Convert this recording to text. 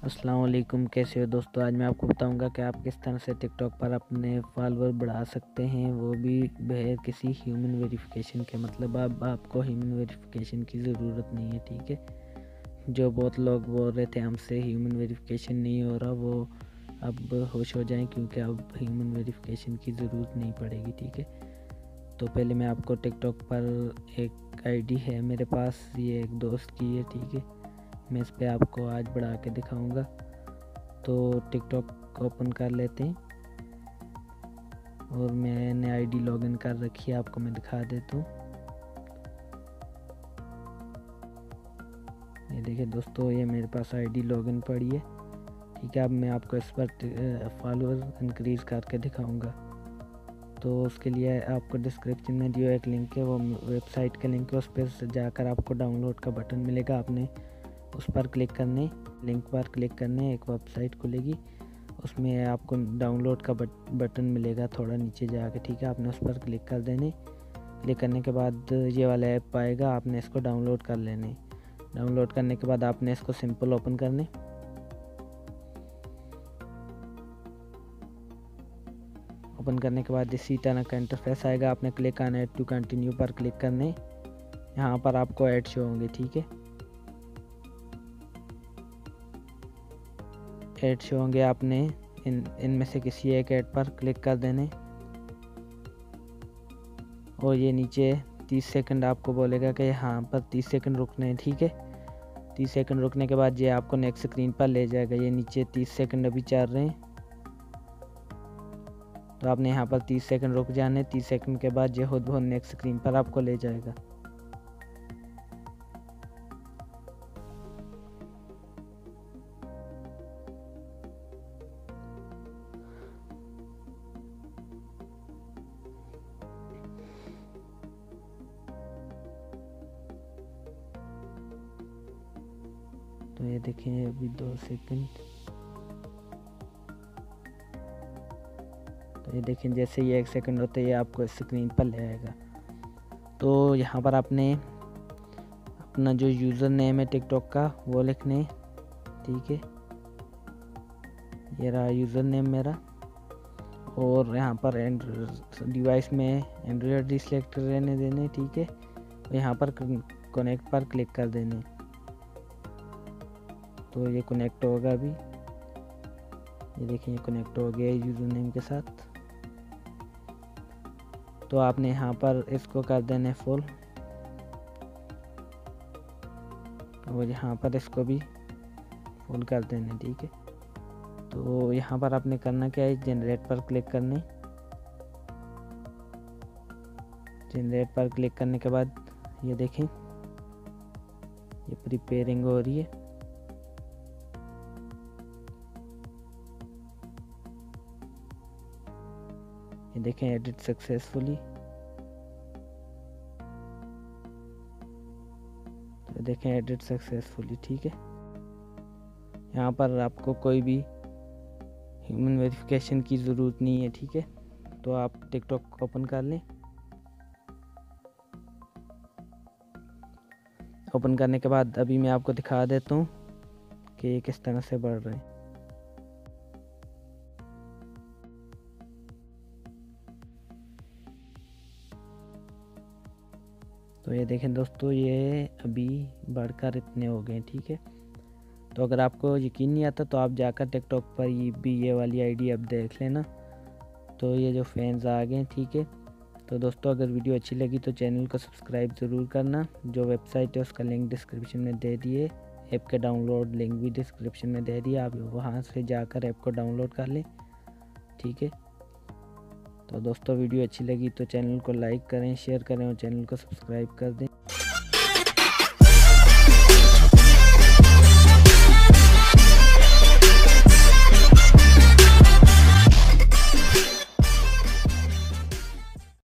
अस्सलाम वालेकुम, कैसे हो दोस्तों। आज मैं आपको बताऊंगा कि आप किस तरह से टिकटॉक पर अपने फॉलोअर बढ़ा सकते हैं, वो भी बगैर किसी ह्यूमन वेरिफिकेशन के। मतलब अब आपको ह्यूमन वेरिफिकेशन की ज़रूरत नहीं है, ठीक है। जो बहुत लोग बोल रहे थे हमसे ह्यूमन वेरिफिकेशन नहीं हो रहा, वो अब होश हो जाएं, क्योंकि अब ह्यूमन वेरिफिकेशन की ज़रूरत नहीं पड़ेगी, ठीक है। तो पहले मैं आपको टिकटॉक पर एक आईडी है मेरे पास, ये एक दोस्त की है, ठीक है। मैं इस पे आपको आज बढ़ा के दिखाऊंगा। तो टिकटॉक ओपन कर लेते हैं और मैंने आईडी लॉगिन कर रखी है, आपको मैं दिखा देता हूँ। ये देखिए दोस्तों, ये मेरे पास आईडी लॉगिन पड़ी है, ठीक है। अब मैं आपको इस पर फॉलोअर इंक्रीज़ करके दिखाऊंगा। तो उसके लिए आपको डिस्क्रिप्शन में दिया एक लिंक है, वो वेबसाइट का लिंक है। उस पर जाकर आपको डाउनलोड का बटन मिलेगा, आपने उस पर क्लिक करने, लिंक पर क्लिक करने, एक वेबसाइट खुलेगी, उसमें आपको डाउनलोड का बटन मिलेगा थोड़ा नीचे जाके, ठीक है। आपने उस पर क्लिक कर देने। क्लिक करने के बाद ये वाला ऐप आएगा, आपने इसको डाउनलोड कर लेने। डाउनलोड करने के बाद आपने इसको सिंपल ओपन करने। ओपन करने के बाद इसी तरह का इंटरफेस आएगा, आपने क्लिक करना है टू कंटिन्यू पर क्लिक करने। यहाँ पर आपको ऐड शो होंगे, ठीक है। ऐड शो होंगे, आपने इनमें से किसी एक ऐड पर क्लिक कर देने और ये नीचे 30 सेकंड आपको बोलेगा कि यहाँ पर 30 सेकंड रुकने हैं, ठीक है। 30 सेकंड रुकने के बाद ये आपको नेक्स्ट स्क्रीन पर ले जाएगा। ये नीचे 30 सेकंड अभी चल रहे हैं, तो आपने यहाँ पर 30 सेकंड रुक जाने। 30 सेकंड के बाद ये खुद बहुत नेक्स्ट स्क्रीन पर आपको ले जाएगा। तो ये देखें अभी 2 सेकंड। तो ये देखें जैसे ये 1 सेकंड होते ही आपको स्क्रीन पर ले आएगा। तो यहाँ पर आपने अपना जो यूज़र नेम है टिकटॉक का वो लिखने, ठीक है। ये रहा यूज़र नेम मेरा, और यहाँ पर डिवाइस में एंड्रॉयड सिलेक्ट रहने देने, ठीक है। और यहाँ पर कनेक्ट पर क्लिक कर देने। तो ये कनेक्ट होगा अभी, ये देखिए ये कनेक्ट हो गया यूज़र नेम के साथ। तो आपने यहाँ पर इसको कर देना फुल, और यहाँ पर इसको भी फुल कर देना, ठीक है। तो यहाँ पर आपने करना क्या है, जनरेट पर क्लिक करने। जनरेट पर क्लिक करने के बाद ये देखें ये प्रिपेयरिंग हो रही है। ये देखें एडिट सक्सेसफुली। तो देखें एडिट सक्सेसफुली, ठीक है। यहाँ पर आपको कोई भी ह्यूमन वेरिफिकेशन की ज़रूरत नहीं है, ठीक है। तो आप टिकटॉक ओपन कर लें। ओपन करने के बाद अभी मैं आपको दिखा देता हूँ कि ये किस तरह से बढ़ रहे हैं। तो ये देखें दोस्तों, ये अभी बढ़कर इतने हो गए, ठीक है। तो अगर आपको यकीन नहीं आता तो आप जाकर टिकटॉक पर ये वाली आईडी अब देख लेना। तो ये जो फैंस आ गए, ठीक है। तो दोस्तों अगर वीडियो अच्छी लगी तो चैनल को सब्सक्राइब ज़रूर करना। जो वेबसाइट है उसका लिंक डिस्क्रिप्शन में दे दिए, ऐप के डाउनलोड लिंक भी डिस्क्रिप्शन में दे दिया, आप वहाँ से जाकर ऐप को डाउनलोड कर लें, ठीक है। तो दोस्तों वीडियो अच्छी लगी तो चैनल को लाइक करें, शेयर करें और चैनल को सब्सक्राइब कर दें।